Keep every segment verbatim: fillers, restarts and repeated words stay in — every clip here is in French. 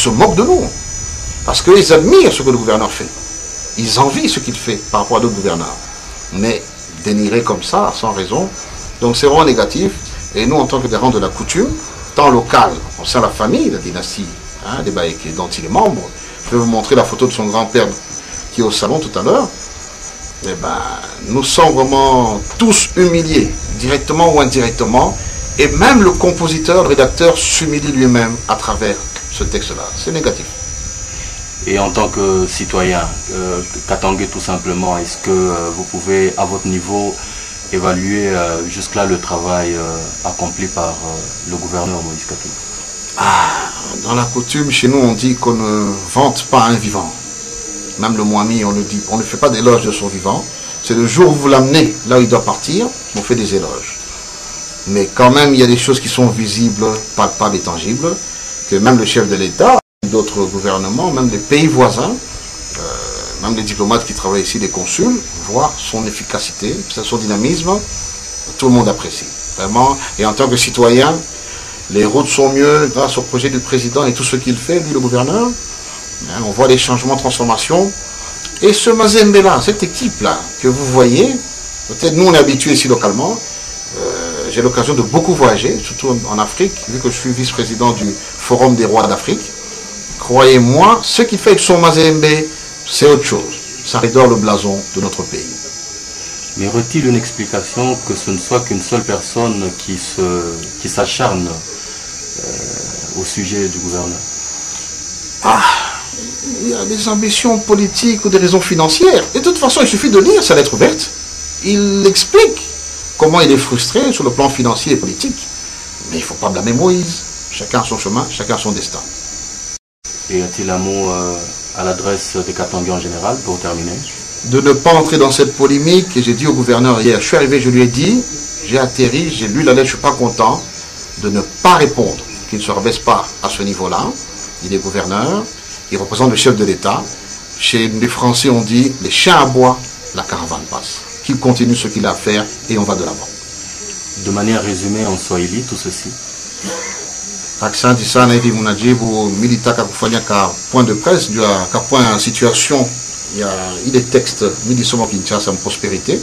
se moquent de nous. Parce qu'ils admirent ce que le gouverneur fait. Ils envient ce qu'il fait par rapport à d'autres gouverneurs. Mais dénigrer comme ça, sans raison, donc c'est vraiment négatif. Et nous, en tant que garants de la coutume, tant local, on sait la famille, la dynastie, hein, des Baïké, dont il est membre. Je vais vous montrer la photo de son grand-père qui est au salon tout à l'heure. Eh ben, nous sommes vraiment tous humiliés, directement ou indirectement. Et même le compositeur, le rédacteur s'humilie lui-même à travers ce texte-là. C'est négatif. Et en tant que citoyen, euh, Katangé tout simplement, est-ce que euh, vous pouvez, à votre niveau, évaluer euh, jusque-là le travail euh, accompli par euh, le gouverneur Moïse Katumbi? Ah, dans la coutume, chez nous, on dit qu'on ne vante pas un vivant. Même le Moami, on le dit, on ne fait pas d'éloge de son vivant. C'est le jour où vous l'amenez là où il doit partir, on fait des éloges. Mais quand même, il y a des choses qui sont visibles, palpables et tangibles, que même le chef de l'État, d'autres gouvernements, même des pays voisins, euh, même les diplomates qui travaillent ici, les consuls, voient son efficacité, son dynamisme, tout le monde apprécie. Vraiment, et en tant que citoyen, les routes sont mieux grâce au projet du président et tout ce qu'il fait, lui le gouverneur. Hein, on voit les changements, transformations. Et ce Mazembe-là, cette équipe-là que vous voyez, peut-être nous on est habitués ici localement, euh, j'ai l'occasion de beaucoup voyager, surtout en Afrique, vu que je suis vice-président du Forum des rois d'Afrique. Croyez-moi, ce qu'il fait avec son Mazembe, c'est autre chose. Ça redore le blason de notre pays. Mais y aurait-il une explication que ce ne soit qu'une seule personne qui se, qui s'acharne euh, au sujet du gouverneur? Ah, il y a des ambitions politiques ou des raisons financières. Et de toute façon, il suffit de lire sa lettre ouverte. Il explique comment il est frustré sur le plan financier et politique. Mais il ne faut pas blâmer Moïse. Chacun a son chemin, chacun a son destin. Et y a-t-il un mot euh, à l'adresse des Katangais en général pour terminer? De ne pas entrer dans cette polémique. Et j'ai dit au gouverneur hier, je suis arrivé, je lui ai dit, j'ai atterri, j'ai lu la lettre, je ne suis pas content, de ne pas répondre, qu'il ne se rabaisse pas à ce niveau-là. Il est gouverneur, il représente le chef de l'État. Chez les Français, on dit, les chiens aboient, la caravane passe. Qu'il continue ce qu'il a à faire et on va de l'avant. De manière résumée en Swahili, tout ceci. Asante sana hivi mnajibu militaka kufanya ka point de presse juu ya ka point situation ya ile texte milisoma Kinshasa en prospérité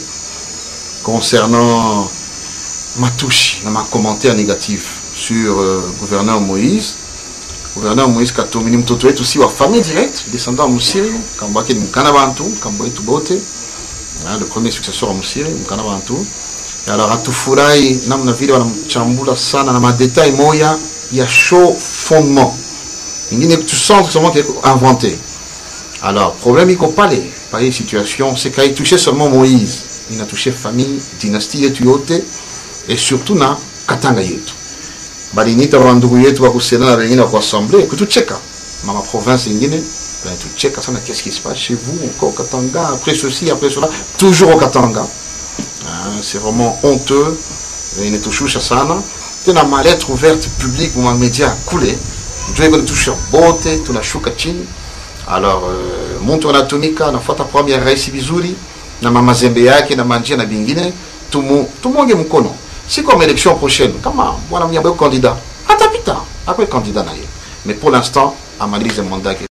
concernant ma touche, ma commentaire négatif sur euh, gouverneur Moïse. Gouverneur Moïse Katumbi ni mtoto wetu si wa famille directe, descendant Musiri, kambaki ni mkana bantu, kambo yetu bote. Le premier successeur wa Musiri, mkana bantu. Et alors atufurahi namna vile wanamchambula sana na madetail moya il y a chaud fondement. Tu sens seulement qu'il est inventé. Alors, problème, il n'y a pas les pareilles situations, c'est qu'il a touché seulement Moïse. Il a touché famille, dynastie, et surtout, na Katanga yetu. Balinita wandugu yetu wa kusena na wengine wa assemblée, que tu checka. Dans ma province ingine, ben tu checka ça, qu'est-ce qui se passe chez vous, encore au Katanga, après ceci, après cela, toujours au Katanga. C'est vraiment honteux. Il ne touche sana. Tena ma lettre ouverte publique ma média a coulé. Je vais toucher bote, tuna shuka chini. Alors euh, mtu anatumika nafuata première rais vizuri na mama zembe yake na manjia na bingine tumu tumonge mkono. Si comme élection prochaine kama bwana mnyambo candidat atapita après candidat naye. Mais pour l'instant amalize mandat